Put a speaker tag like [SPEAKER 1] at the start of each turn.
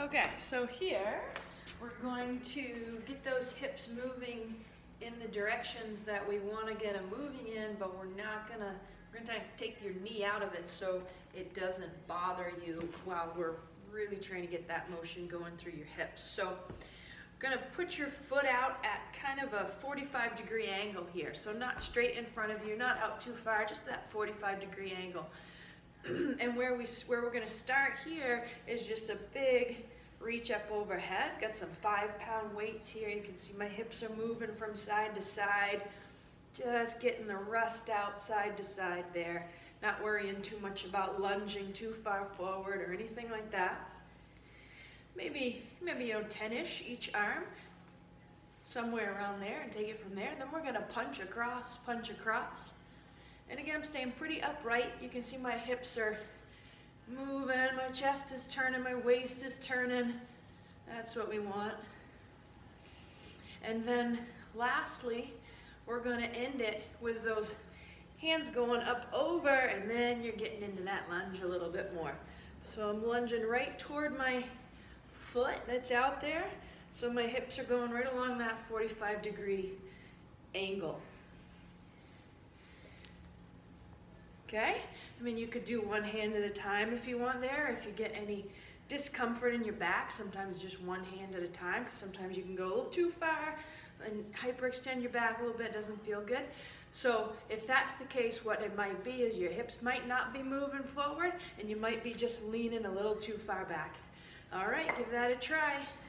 [SPEAKER 1] Okay, so here we're going to get those hips moving in the directions that we want to get them moving in, but we're going to take your knee out of it so it doesn't bother you while we're really trying to get that motion going through your hips. So we're going to put your foot out at kind of a 45-degree angle here. So not straight in front of you, not out too far, just that 45-degree angle. And where we're going to start here is just a big reach up overhead. Got some 5-pound weights here. You can see my hips are moving from side to side. Just getting the rust out side to side there. Not worrying too much about lunging too far forward or anything like that. Maybe 10-ish each arm, somewhere around there, and take it from there. Then we're going to punch across, punch across. And again, I'm staying pretty upright. You can see my hips are moving, my chest is turning, my waist is turning. That's what we want. And then lastly, we're going to end it with those hands going up over, and then you're getting into that lunge a little bit more. So I'm lunging right toward my foot that's out there. So my hips are going right along that 45-degree angle. Okay? I mean, you could do one hand at a time if you want there. If you get any discomfort in your back, sometimes just one hand at a time, because sometimes you can go a little too far and hyperextend your back a little bit, doesn't feel good. So if that's the case, what it might be is your hips might not be moving forward, and you might be just leaning a little too far back. All right, give that a try.